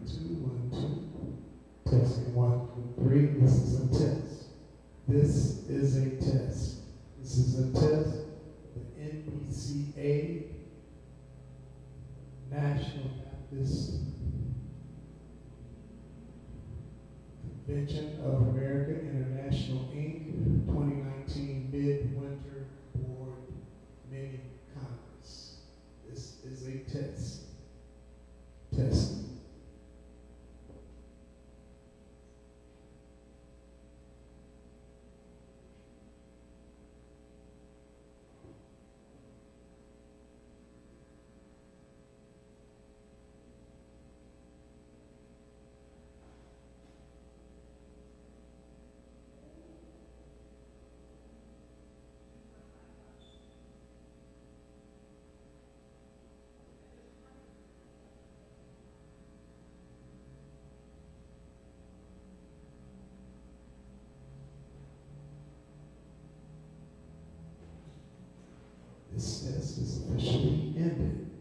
1, 2. Testing 1, 2, 3. This is a test. This is a test. This is a test. The NBCA National Baptist Convention of America International Inc. 2019 Midwinter Board Mini Congress. This is a test. Test. This test is officially ended.